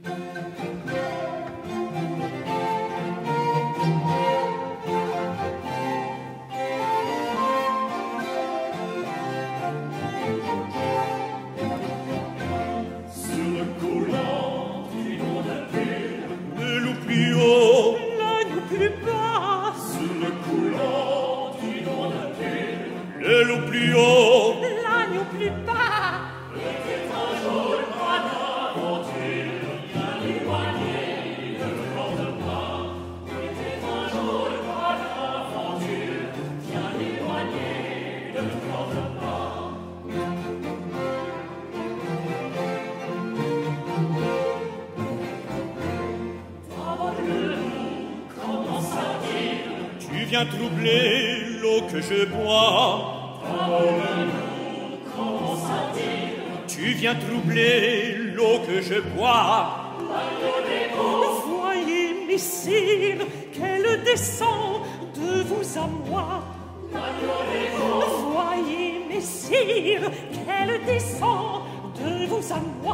Le loup plus haut, l'agneau plus bas. était un jour pas d'aventure, bien éloigné de grandes pas. Était un jour pas d'aventure, bien éloigné de grandes pas. D'abord le loup commence à dire: tu viens troubler l'eau que je bois. Tu viens troubler l'eau que je bois. Voyez, messire, qu'elle descend de vous à moi. Voyez, messire, qu'elle descend de vous à moi.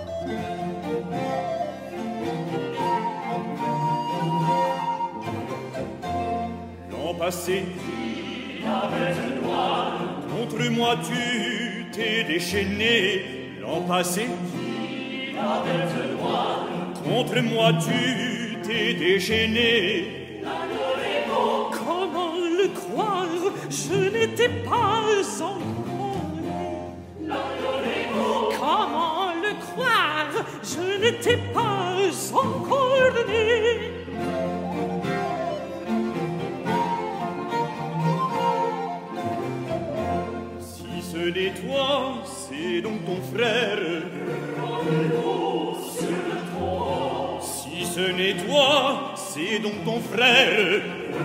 L'an passé, la bête noire, contre moi tu t'es déchaîné. L'an passé, la bête noire, contre moi tu t'es déchaîné. Comment le croire, je n'étais pas encore né. Comment le croire, je n'étais pas encore né. Si ce n'est toi, c'est donc ton frère. Si ce n'est toi, c'est donc ton frère.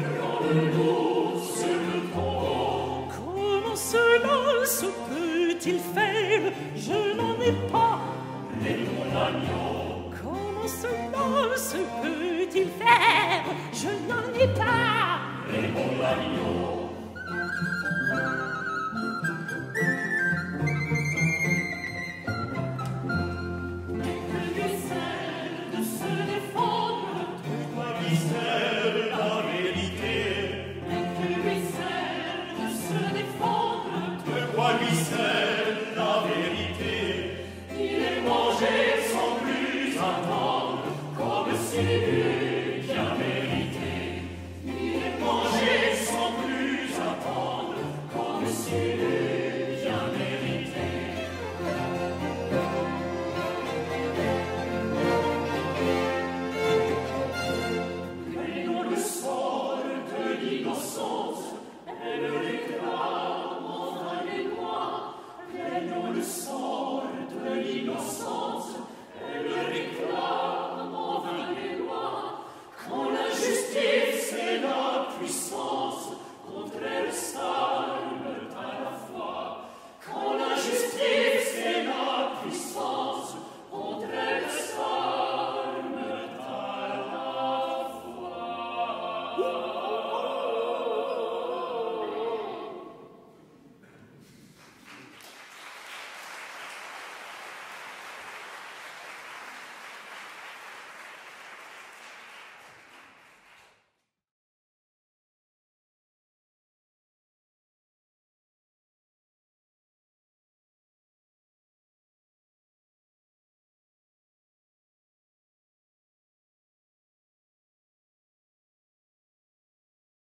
Comment cela se peut-il faire? Je n'en ai pas. Comment cela se peut-il faire? Je n'en ai pas.